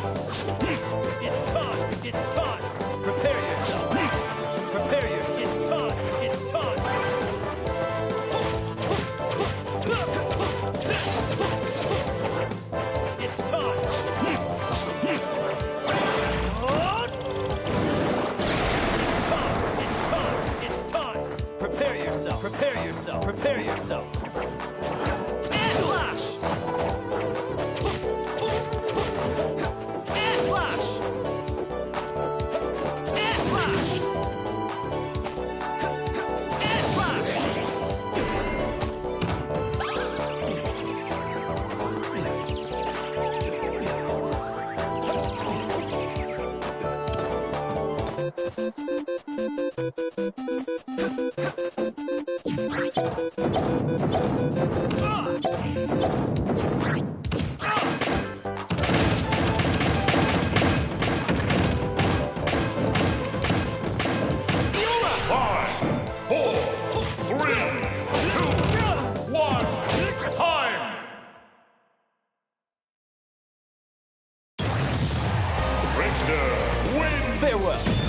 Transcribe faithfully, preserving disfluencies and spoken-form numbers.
It's time! It's time! Prepare yourself! Prepare yourself! It's time! It's time! It's time! It's time! It's time! It's time! Prepare yourself! Prepare yourself! Prepare yourself! And slash! And slash! And slash! And slash! Five, four, three, two, one, time! Richter wins! Farewell!